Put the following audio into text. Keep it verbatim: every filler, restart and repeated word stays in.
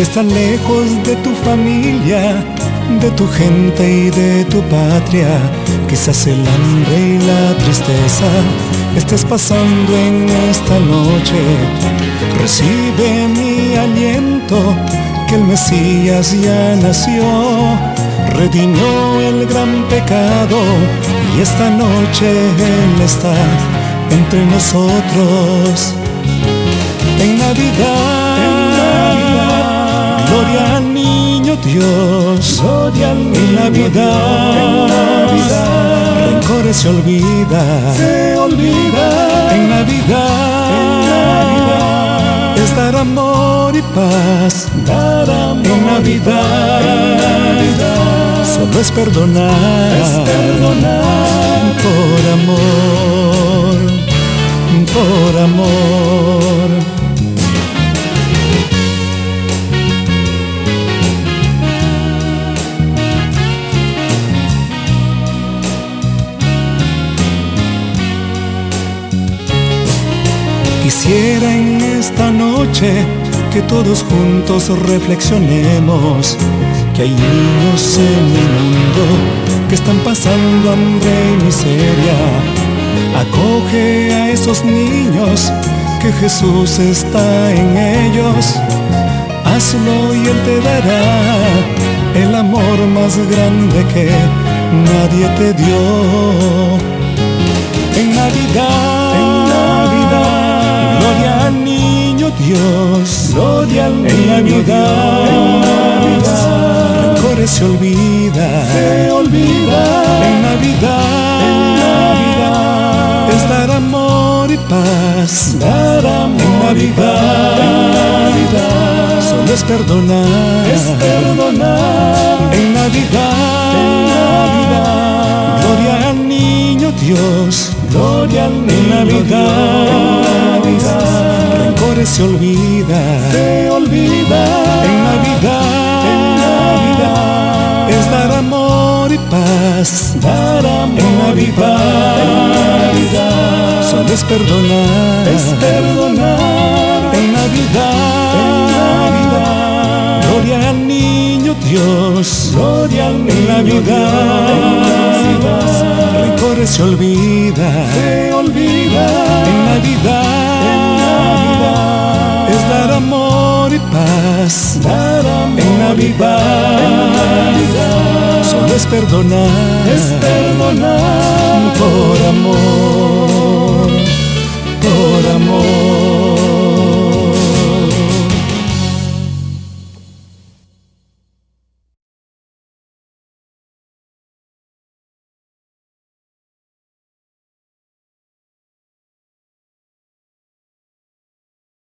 Si estás lejos de tu familia, de tu gente y de tu patria, quizás el hambre y la tristeza estés pasando en esta noche. Recibe mi aliento, que el Mesías ya nació, redimió el gran pecado, y esta noche Él está entre nosotros. En Navidad, en Navidad, gloria al niño Dios, gloria al niño en Navidad, en Navidad, rencores se olvida, se olvida. En Navidad, en Navidad, es dar amor y paz, dar amor en Navidad, en Navidad, solo es perdonar, es perdonar, por amor, por amor. Quisiera en esta noche que todos juntos reflexionemos que hay niños en el mundo que están pasando hambre y miseria. Acoge a esos niños, que Jesús está en ellos. Hazlo y Él te dará el amor más grande que nadie te dio. En Navidad, en Navidad, gloria al niño Dios, gloria al niño en Navidad, en Navidad, rencores se olvida, se olvida. En Navidad, en Navidad, es dar amor y paz, dar amor en Navidad, en Navidad, solo es perdonar, es perdonar. En Navidad, en Navidad, gloria al niño Dios, gloria al niño en Navidad, en Navidad, rencores se olvida, se olvida. En Navidad, en Navidad, es dar amor y paz, dar amor en Navidad, en Navidad, solo es perdonar, es perdonar. En Navidad, en Navidad, gloria al niño Dios, gloria al niño en Navidad, en Navidad, rencores se olvida, se olvida. En Navidad, en Navidad, es dar amor y paz, dar amor en Navidad, en Navidad, solo es perdonar, es perdonar, por amor.